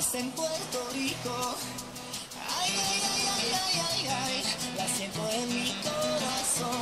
amores en Puerto Rico. Ay, ay, ay, ay, ay, ay, ay, la siento en mi corazón.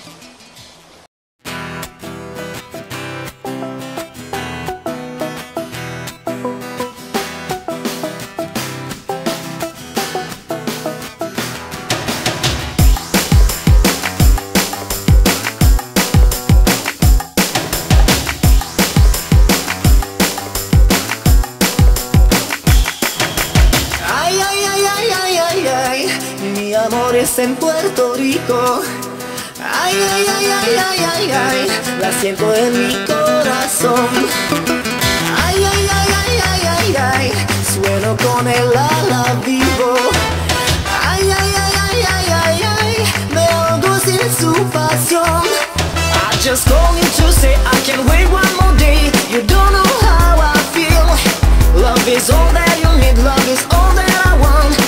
Mi amor es en Puerto Rico. Ay, ay, ay, ay, ay, ay, ay, la siento en mi corazón. Ay, ay, ay, ay, ay, ay, ay, sueno con el ala vivo. Ay, ay, ay, ay, ay, ay, ay, me ahogo sin su pasión. I just call you to say I can't wait one more day. You don't know how I feel. Love is all that you need, love is all that I want.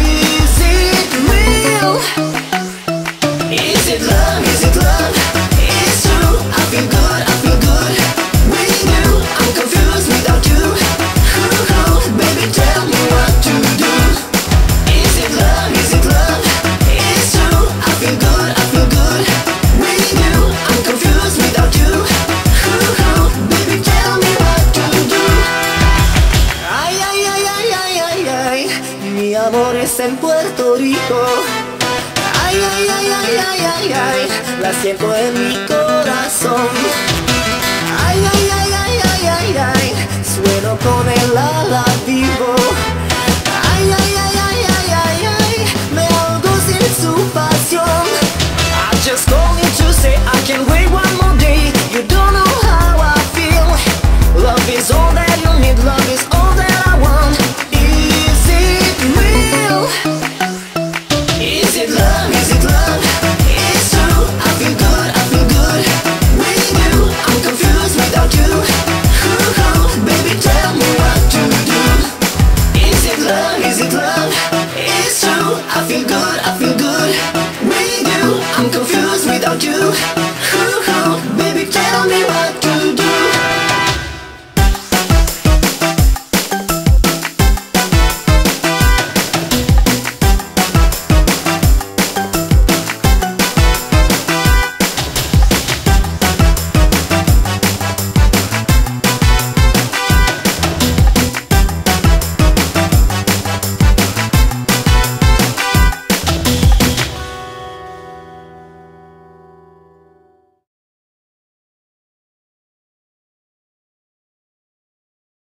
Is it love? Is it love? It's true. I feel good, I feel good with you. I'm confused without you. Ooh, baby, tell me what to do. Is it love? Is it love? It's true. I feel good, I feel good with you. I'm confused without you. Ooh, baby, tell me what to do. Ay, ay, ay, ay, ay, ay, ay, mi amor es en Puerto Rico. Ay, ay, ay, ay, ay, ay, ay, la siento en mi corazón. Ay, ay, ay, ay, ay, ay, ay, sueno con el ala.